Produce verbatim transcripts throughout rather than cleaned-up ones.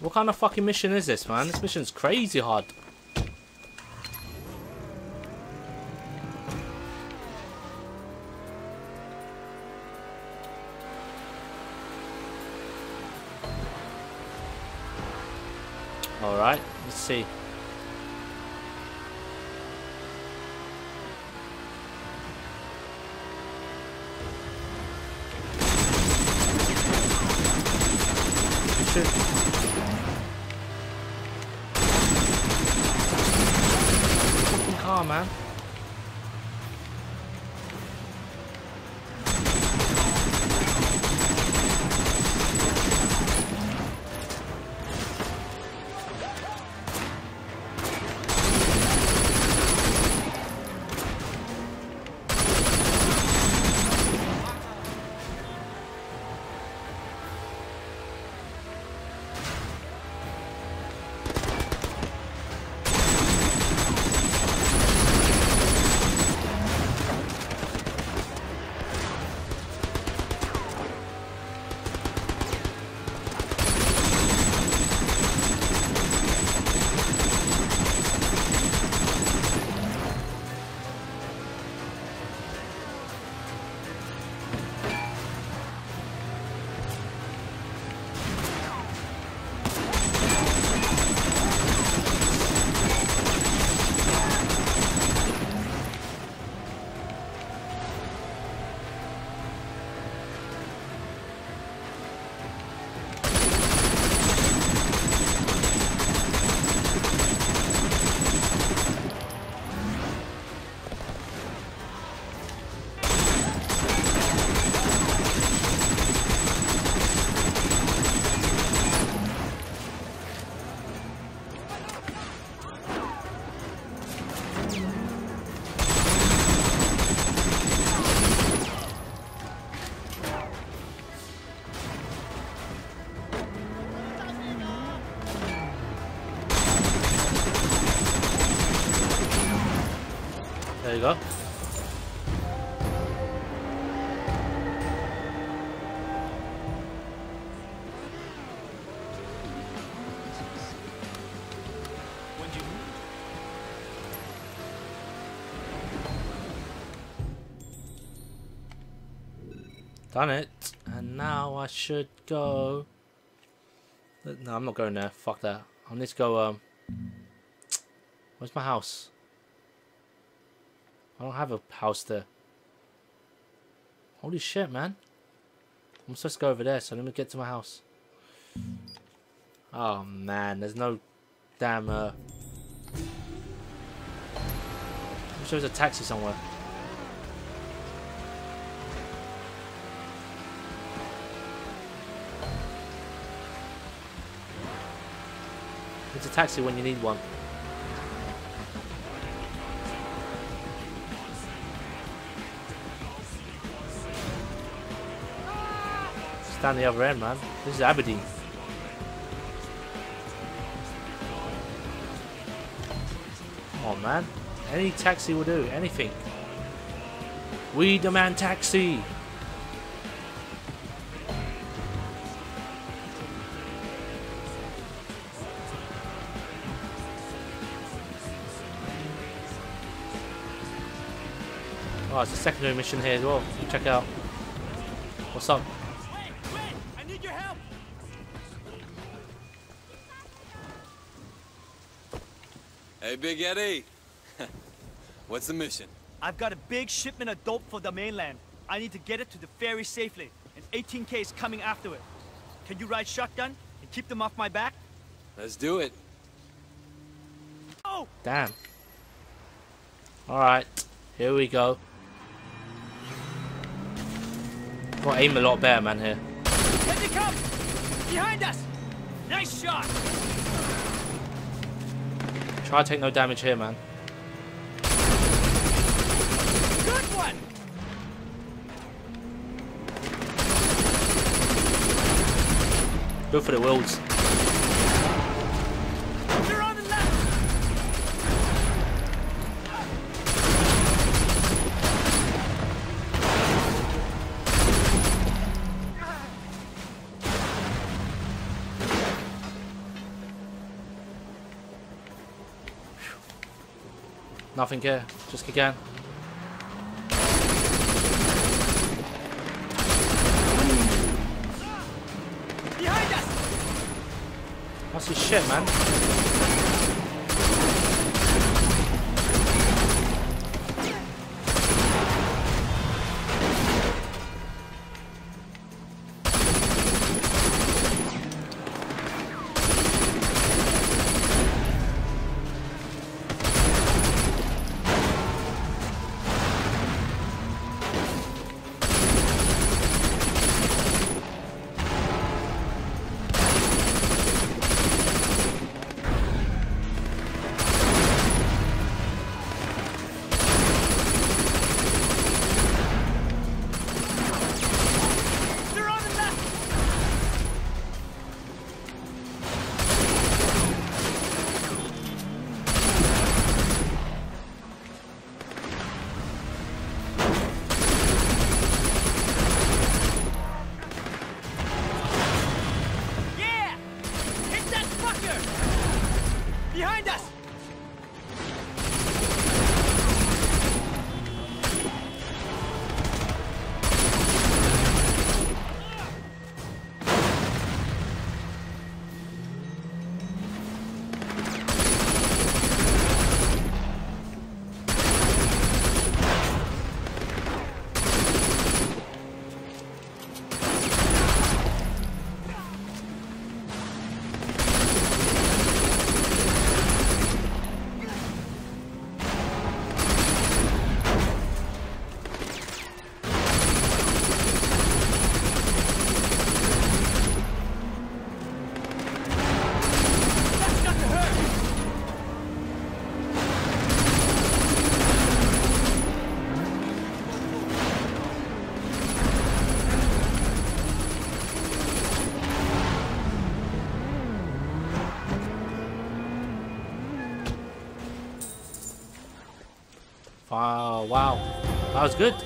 What kind of fucking mission is this, man? This mission's crazy hard. Alright, let's see. Shit. Fucking car, man. There you go. Done it. And now I should go. No, I'm not going there. Fuck that. I need to go. Um, where's my house? I don't have a house there. Holy shit, man. I'm supposed to go over there, so let me get to my house. Oh, man. There's no damn... Uh... I wish there was a taxi somewhere. It's a taxi when you need one. Down the other end, man. This is Aberdeen. Oh man, any taxi will do. Anything. We demand taxi. Oh, it's a secondary mission here as well. Check it out. What's up? Hey, Big Eddie. What's the mission? I've got a big shipment of dope for the mainland. I need to get it to the ferry safely, and eighteen K is coming after it. Can you ride shotgun and keep them off my back? Let's do it. Oh! Damn. Alright, here we go. Got aim a lot better, man, here. Here they come! Behind us! Nice shot! Try to take no damage here, man. Good one! Go for the wheels. You're on the left! Nothing here. Just kick on. Behind us! What's this shit, man? They're on the left! Yeah! Hit that fucker! Behind us! That's got to hurt! Wow, wow. That was good.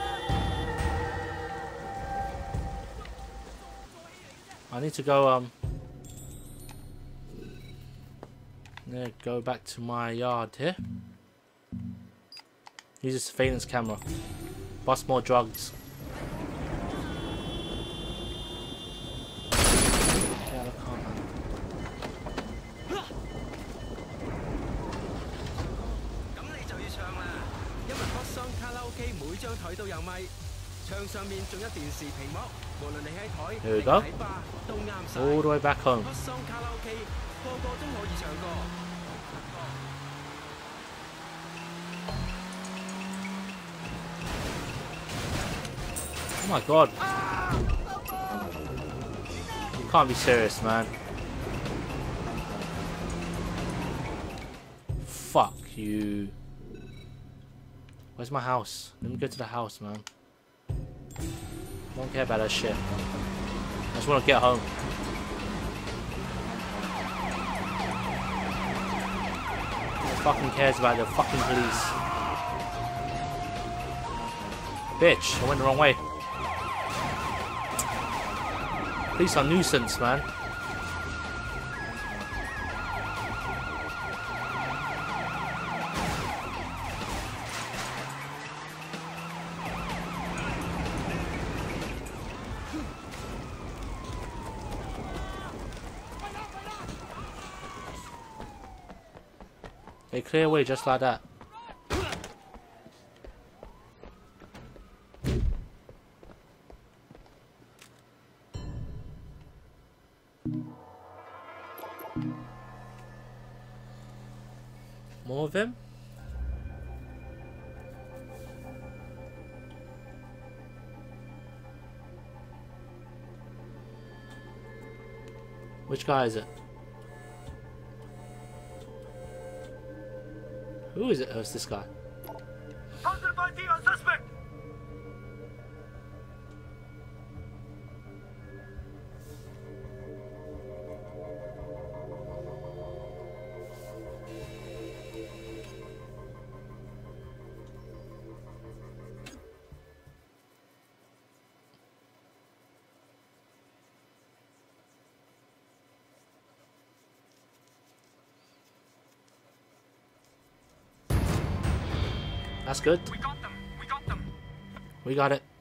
I need to go, um... yeah, go back to my yard here. Use a surveillance camera. Bust more drugs. Yeah, I can't, man. 咁你就要唱啦，因為 Hot Song 卡拉 OK 每張台都有咪，唱上面仲有電視屏幕，無論你喺台 Here we 定 go. 喺吧都啱晒。 All the way back home. Hot Song 卡拉 OK 個個都可以唱歌。 Oh my god. You can't be serious, man. Fuck you. Where's my house? Let me go to the house, man. I don't care about that shit. I just want to get home. Who fucking cares about the fucking police? Bitch, I went the wrong way. Police are nuisance, man. They clear away just like that. More of him? Which guy is it? Who is it? Oh, it's this guy. Positive I D on suspect! That's good. We got them. We got them. We got it.